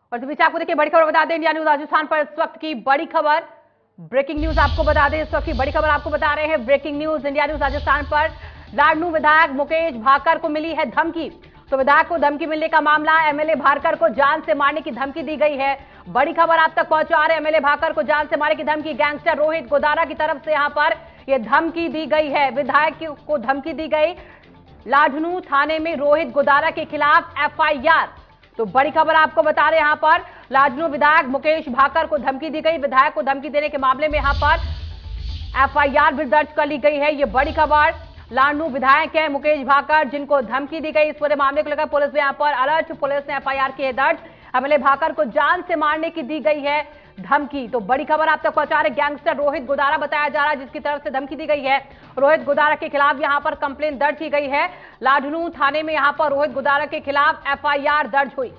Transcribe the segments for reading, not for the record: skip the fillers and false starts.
और बीच आपको देखिए बड़ी खबर बता दें, इंडिया न्यूज राजस्थान पर इस वक्त की बड़ी खबर, ब्रेकिंग न्यूज आपको बता दें, इस वक्त की बड़ी खबर आपको बता रहे हैं। Breaking news India news Rajasthan पर, लाडनू विधायक मुकेश भाकर को मिली है धमकी। तो विधायक को धमकी मिलने का मामला, एमएलए भाकर को जान से मारने की धमकी दी गई है। बड़ी खबर आप तक पहुंचा रहे, एमएलए भाकर को जान से मारने की धमकी, गैंगस्टर रोहित गोदारा की तरफ से यहां पर यह धमकी दी गई है। विधायक को धमकी दी गई, लाडनू थाने में रोहित गोदारा के खिलाफ एफआईआर। तो बड़ी खबर आपको बता रहे हैं, यहां पर लाडनू विधायक मुकेश भाकर को धमकी दी गई। विधायक को धमकी देने के मामले में यहां पर एफआईआर भी दर्ज कर ली गई है। ये बड़ी खबर, लाडनू विधायक है मुकेश भाकर जिनको धमकी दी गई। इस पूरे मामले को लेकर पुलिस यहां पर अलर्ट, पुलिस ने एफआईआर की है दर्ज। एमएलए भाकर को जान से मारने की दी गई है धमकी। तो बड़ी खबर आप तक पहुंचा रहे, गैंगस्टर रोहित गोदारा बताया जा रहा है जिसकी तरफ से धमकी दी गई है। रोहित गोदारा के खिलाफ यहां पर कंप्लेन दर्ज की गई है। लाडनू थाने में यहां पर रोहित गोदारा के खिलाफ एफआईआर दर्ज हुई।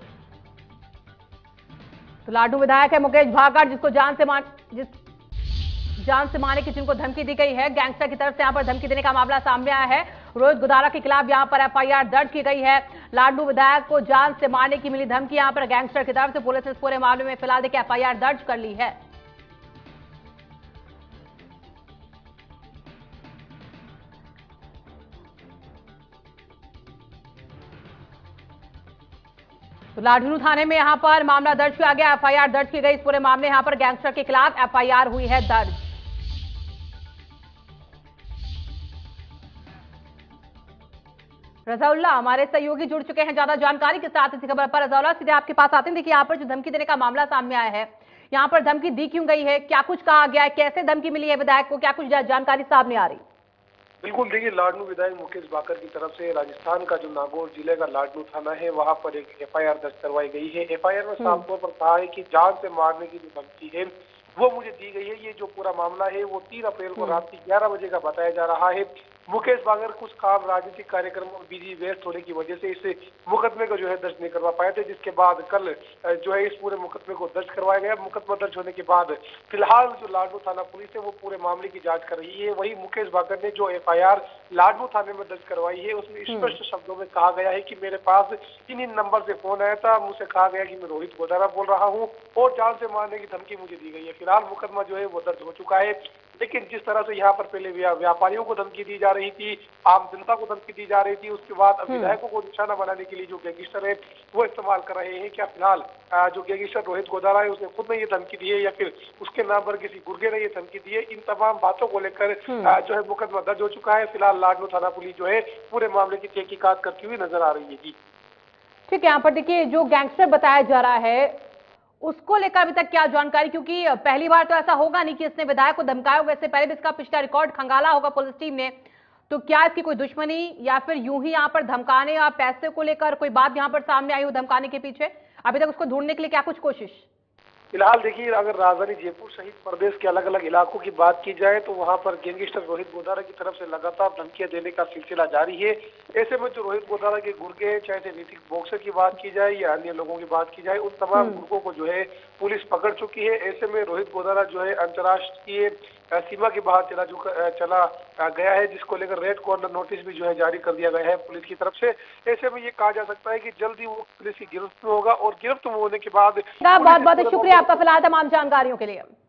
तो लाडनू विधायक है मुकेश भाकर जिसको जान से मारने की जिनको धमकी दी गई है, गैंगस्टर की तरफ से यहां पर धमकी देने का मामला सामने आया है। रोहित गोदारा के खिलाफ यहां पर एफआईआर दर्ज की गई है। लाडनू विधायक को जान से मारने की मिली धमकी यहां पर गैंगस्टर की तरफ से। पुलिस ने इस पूरे मामले में फिलहाल देखिए एफआईआर दर्ज कर ली है। तो लाडनू थाने में यहां पर मामला दर्ज किया गया, एफआईआर दर्ज की गई। इस पूरे मामले यहां पर गैंगस्टर के खिलाफ एफआईआर हुई है दर्ज। रजाउल्ला हमारे सहयोगी जुड़ चुके हैं ज्यादा जानकारी के साथ इसी खबर पर। रजाउल्ला सीधे आपके पास आते हैं। देखिए यहाँ पर जो धमकी देने का मामला सामने आया है, यहाँ पर धमकी दी क्यों गई है, क्या कुछ कहा गया है, कैसे धमकी मिली है विधायक को, क्या कुछ जानकारी सामने आ रही? बिल्कुल, देखिए लाडनू विधायक मुकेश भाकर की तरफ से राजस्थान का जो नागौर जिले का लाडनू थाना है वहां पर एक एफआईआर दर्ज करवाई गई है। एफआईआर में साफ तौर पर कहा है कि जान से मारने की जो धमकी है वो मुझे दी गई है। ये जो पूरा मामला है वो 3 अप्रैल को रात की 11 बजे का बताया जा रहा है। मुकेश भाकर कुछ काम राजनीतिक कार्यक्रमों में बिजी व्यस्त होने की वजह से इस मुकदमे को जो है दर्ज नहीं करवा पाए थे, जिसके बाद कल जो है इस पूरे मुकदमे को दर्ज करवाया गया। मुकदमा दर्ज होने के बाद फिलहाल जो लाडनू थाना पुलिस है वो पूरे मामले की जांच कर रही है। वही मुकेश भाकर ने जो एफआईआर लाडनू थाने में दर्ज करवाई है उसमें स्पष्ट शब्दों में कहा गया है कि मेरे पास इन नंबर से फोन आया था, मुझसे कहा गया कि मैं रोहित गोदारा बोल रहा हूँ और जान से मारने की धमकी मुझे दी गई है। फिलहाल मुकदमा जो है वो दर्ज हो चुका है, लेकिन जिस तरह से यहाँ पर पहले व्यापारियों को धमकी दी जा रही थी, आम जनता को धमकी दी जा रही थी, उसके बाद अब विधायकों को निशाना बनाने के लिए जो गैंगस्टर है वो इस्तेमाल कर रहे हैं। क्या फिलहाल जो गैंगस्टर रोहित गोदारा है उसने खुद ने ये धमकी दी है या फिर उसके नाम पर किसी गुर्गे ने ये धमकी दी है, इन तमाम बातों को लेकर जो है मुकदमा दर्ज हो चुका है। फिलहाल लाडनू थाना पुलिस जो है पूरे मामले की तहकीकात करती हुई नजर आ रही है। जी ठीक है, यहाँ पर देखिए जो गैंगस्टर बताया जा रहा है उसको लेकर अभी तक क्या जानकारी, क्योंकि पहली बार तो ऐसा होगा नहीं कि इसने विधायक को धमकाया होगा, इससे पहले भी इसका पिछला रिकॉर्ड खंगाला होगा पुलिस टीम ने। तो क्या इसकी कोई दुश्मनी या फिर यूं ही यहाँ पर धमकाने या पैसे को लेकर कोई बात यहाँ पर सामने आई हो धमकाने के पीछे? अभी तक उसको ढूंढने के लिए क्या कुछ कोशिश? फिलहाल देखिए, अगर राजधानी जयपुर सहित प्रदेश के अलग अलग इलाकों की बात की जाए तो वहां पर गैंगस्टर रोहित गोदारा की तरफ से लगातार धमकियां देने का सिलसिला जारी है। ऐसे में जो रोहित गोदारा के गुर्गे हैं, चाहे ऋतिक बॉक्सर की बात की जाए या अन्य लोगों की बात की जाए, उन तमाम गुर्गों को जो है पुलिस पकड़ चुकी है। ऐसे में रोहित गोदारा जो है अंतर्राष्ट्रीय सीमा के बाहर चला गया है, जिसको लेकर रेड कॉर्नर नोटिस भी जो है जारी कर दिया गया है पुलिस की तरफ से। ऐसे में ये कहा जा सकता है कि जल्दी वो पुलिस की गिरफ्त में होगा और गिरफ्त होने के बाद बहुत बहुत शुक्रिया आपका फिलहाल तमाम जानकारियों के लिए।